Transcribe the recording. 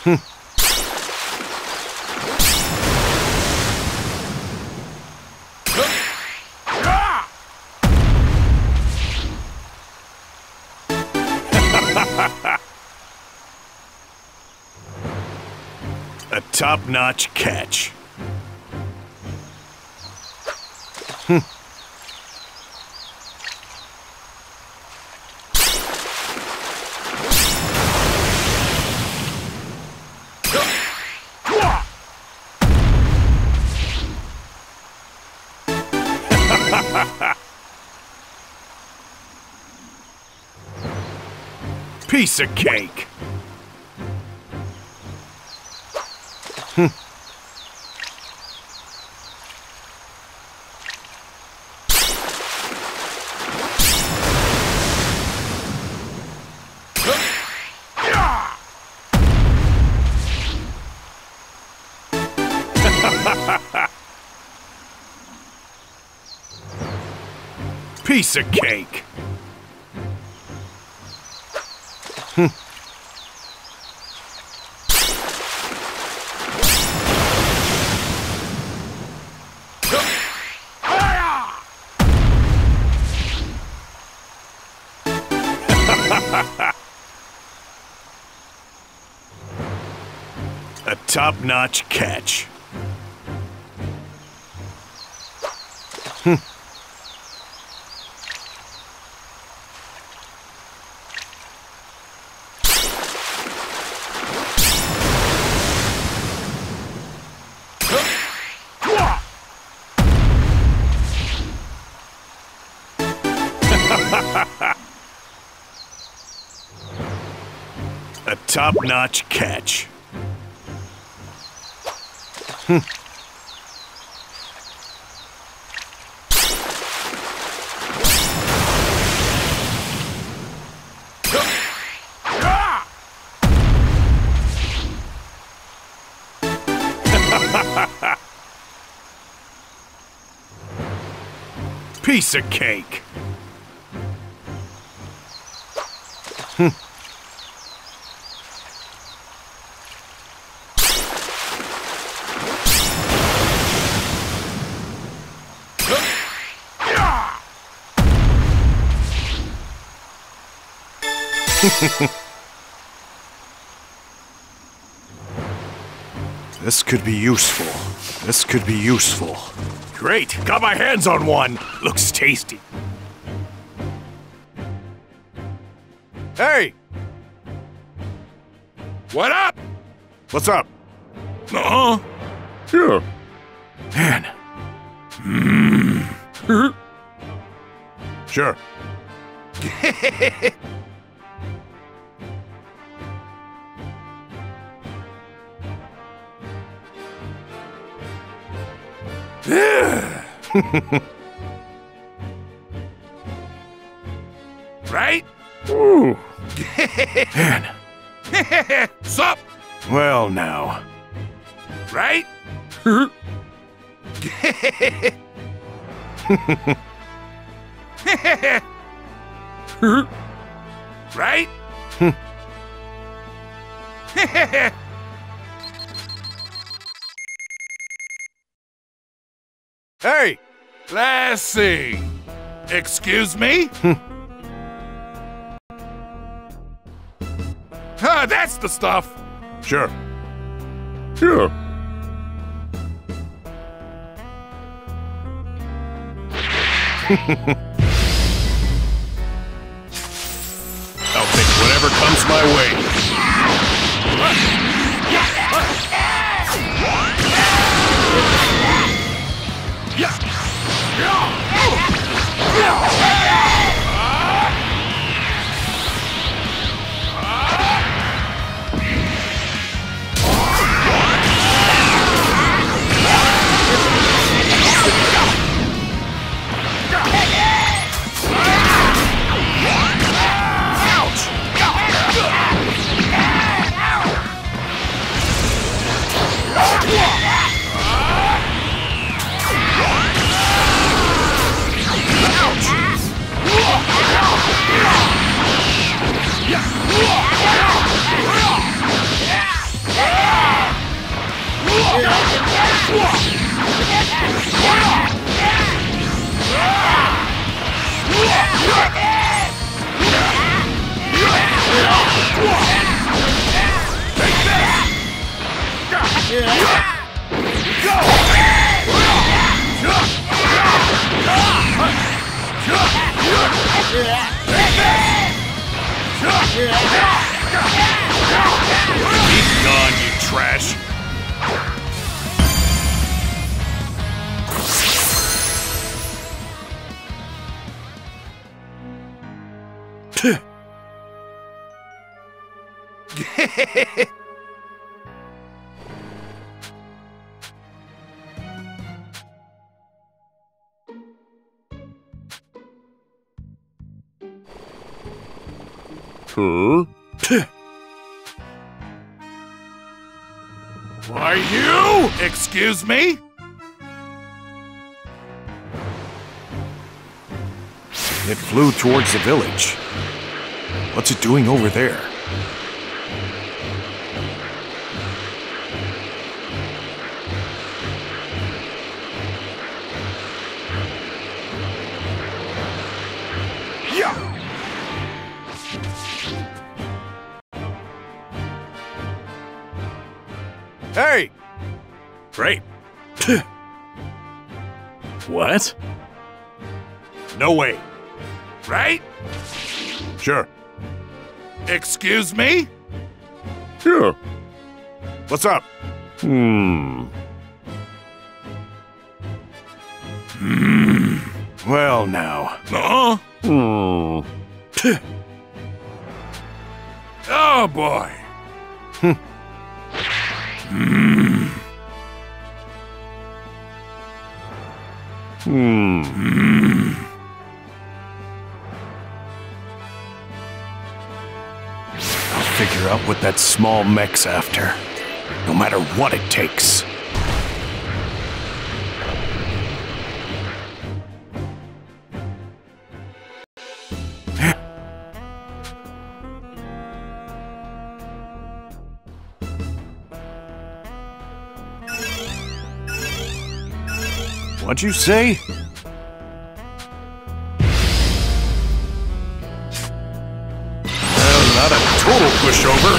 A top-notch catch. Piece of cake. Piece of cake. A top-notch catch. A top-notch catch. Piece of cake. This could be useful. This could be useful. Great! Got my hands on one! Looks tasty. Hey! What up? What's up? Uh-huh. Sure. Man. Sure. Right? Ooh. Man. Sup? Well, now. Right? Right? Hey! Lassie! Excuse me? That's the stuff! Sure. Sure. I'll take whatever comes my way. Ouch! Be gone, you trash! Huh? Why, you? Excuse me? It flew towards the village. What's it doing over there? Hey! Great. What? No way. Right? Sure. Excuse me? Yeah. What's up? Well, now. Huh? Oh, boy. I'll figure out what that small mech's after, no matter what it takes. What'd you say? Well, not a total pushover.